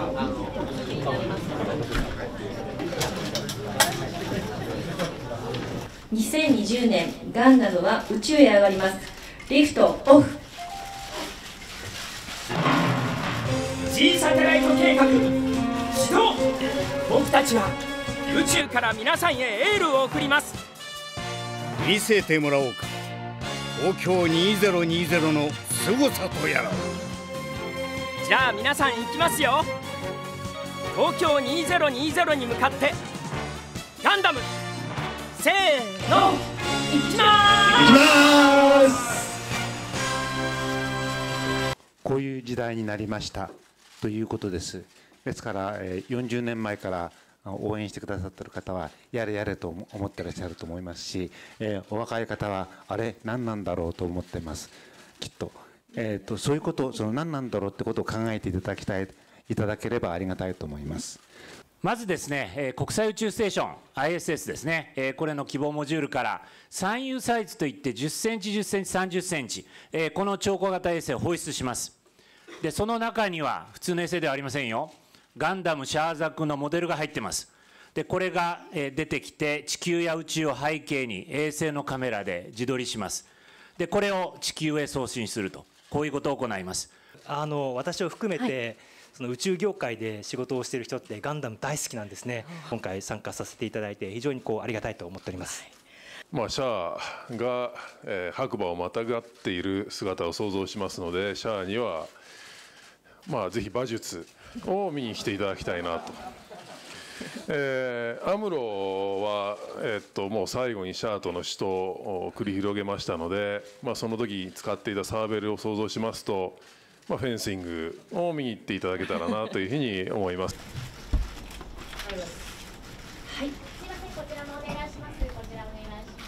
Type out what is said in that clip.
2020年ガンダムは宇宙へ上がります。リフトオフ。 G サテライト計画始動。僕たちは宇宙から皆さんへエールを送ります。 見せてもらおうか、東京2020の凄さとやら。 じゃあ皆さん行きますよ。東京2020に向かってガンダムせーの、行きまーす。 こういう時代になりましたということです。ですから40年前から応援してくださっている方はやれやれと思ってらっしゃると思いますし、お若い方はあれ何なんだろうと思ってます。きっと、そういうこと、その何なんだろうってことを考えていただければありがたいと思います。まずですね、国際宇宙ステーション ISS ですね、これの希望モジュールから3 U サイズといって10センチ10センチ30センチ、この超小型衛星を放出します。でその中には普通の衛星ではありませんよ。ガンダムシャーザクのモデルが入ってます。でこれが出てきて地球や宇宙を背景に衛星のカメラで自撮りします。でこれを地球へ送信すると、こういうことを行います。 私を含めて、その宇宙業界で仕事をしている人ってガンダム大好きなんですね。今回参加させていただいて非常にありがたいと思っております。 シャアが、白馬をまたがっている姿を想像しますので、シャアにはぜひ馬術を見に来ていただきたいなと。アムロは、もう最後にシャアとの死闘を繰り広げましたので、その時使っていたサーベルを想像しますと、フェンシングを見に行っていただけたらなというふうに思います。 はい。 すみません、こちらもお願いします。こちらお願いします。